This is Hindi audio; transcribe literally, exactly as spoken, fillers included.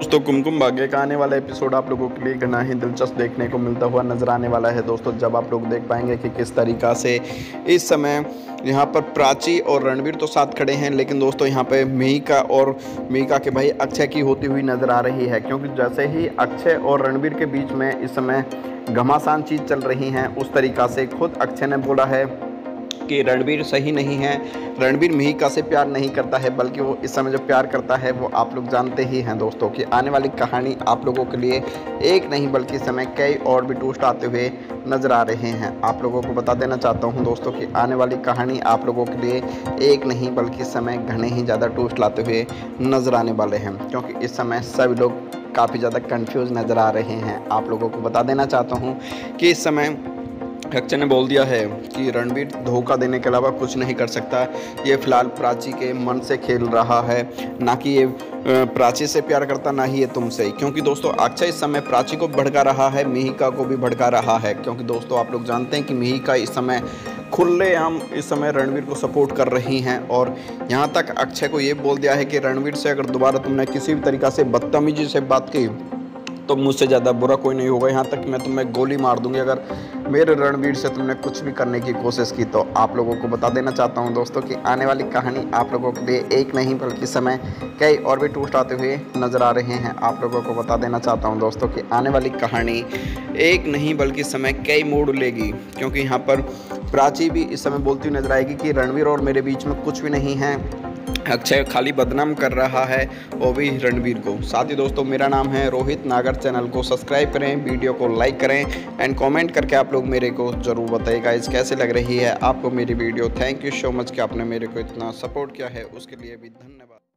दोस्तों कुमकुम भाग्य का आने वाला एपिसोड आप लोगों के लिए घना ही दिलचस्प देखने को मिलता हुआ नजर आने वाला है दोस्तों। जब आप लोग देख पाएंगे कि किस तरीक़ा से इस समय यहाँ पर प्राची और रणवीर तो साथ खड़े हैं, लेकिन दोस्तों यहाँ पे मिहिका और मिहिका के भाई अक्षय की होती हुई नज़र आ रही है। क्योंकि जैसे ही अक्षय और रणवीर के बीच में इस समय घमासान चीज़ चल रही हैं, उस तरीक़ा से खुद अक्षय ने बोला है कि रणवीर सही नहीं है, रणवीर मिहिका से प्यार नहीं करता है, बल्कि वो इस समय जो प्यार करता है वो आप लोग जानते ही हैं दोस्तों कि आने वाली कहानी आप लोगों के लिए एक नहीं बल्कि इस समय कई और भी ट्विस्ट आते हुए नज़र आ रहे हैं। आप लोगों को बता देना चाहता हूं दोस्तों कि आने वाली कहानी आप लोगों के लिए एक नहीं बल्कि इस समय घने ही ज़्यादा ट्विस्ट लाते हुए नज़र आने वाले हैं, क्योंकि इस समय सभी लोग काफ़ी ज़्यादा कन्फ्यूज़ नज़र आ रहे हैं। आप लोगों को बता देना चाहता हूँ कि इस समय अक्षय ने बोल दिया है कि रणवीर धोखा देने के अलावा कुछ नहीं कर सकता। ये फिलहाल प्राची के मन से खेल रहा है, ना कि ये प्राची से प्यार करता, ना ही ये तुमसे। क्योंकि दोस्तों अक्षय इस समय प्राची को भड़का रहा है, मिहिका को भी भड़का रहा है। क्योंकि दोस्तों आप लोग जानते हैं कि मिहिका इस समय खुलेआम इस समय रणवीर को सपोर्ट कर रही हैं, और यहाँ तक अक्षय को ये बोल दिया है कि रणवीर से अगर दोबारा तुमने किसी भी तरीक़ा से बदतमीजी से बात की तो मुझसे ज़्यादा बुरा कोई नहीं होगा, यहाँ तक कि मैं तुम्हें गोली मार दूंगी अगर मेरे रणवीर से तुमने कुछ भी करने की कोशिश की तो। आप लोगों को बता देना चाहता हूँ दोस्तों कि आने वाली कहानी आप लोगों के लिए एक नहीं बल्कि समय कई और भी ट्विस्ट आते हुए नज़र आ रहे हैं। आप लोगों को बता देना चाहता हूँ दोस्तों कि आने वाली कहानी एक नहीं बल्कि समय कई मोड़ लेगी, क्योंकि यहाँ पर प्राची भी इस समय बोलती हुई नजर आएगी कि रणवीर और मेरे बीच में कुछ भी नहीं है, अक्षय खाली बदनाम कर रहा है वो भी रणवीर को। साथ ही दोस्तों मेरा नाम है रोहित नागर, चैनल को सब्सक्राइब करें, वीडियो को लाइक करें एंड कमेंट करके आप लोग मेरे को ज़रूर बताइएगा इस कैसे लग रही है आपको मेरी video. Thank you so much कि आपने मेरे को इतना सपोर्ट किया है, उसके लिए भी धन्यवाद।